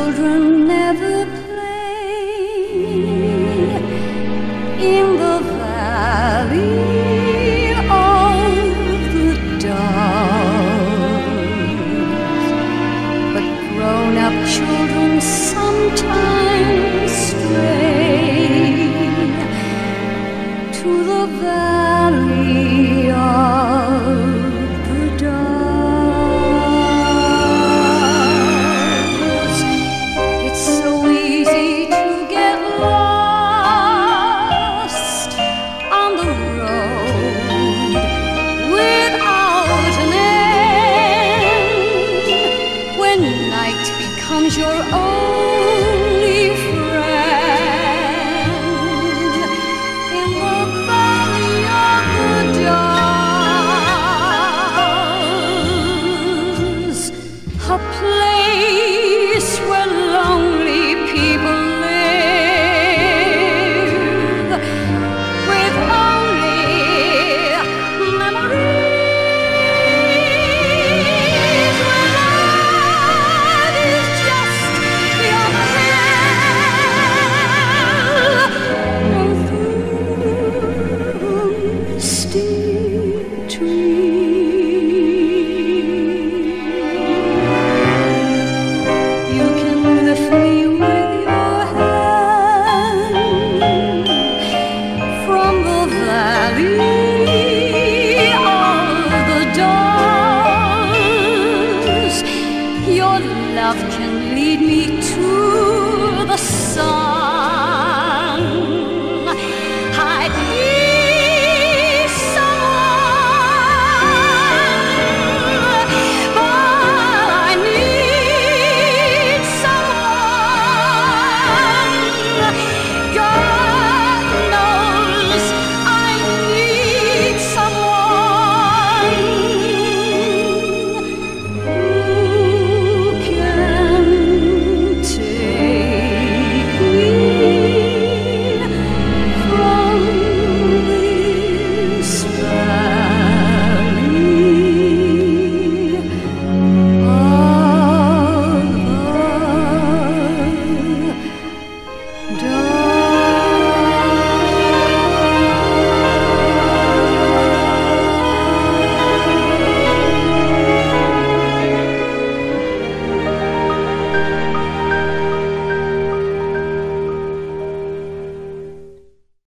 children never play in the valley of the dolls, but grown-up children sometimes stray to the valley of the dolls. It's so easy to get lost on the road without an end when night becomes your own.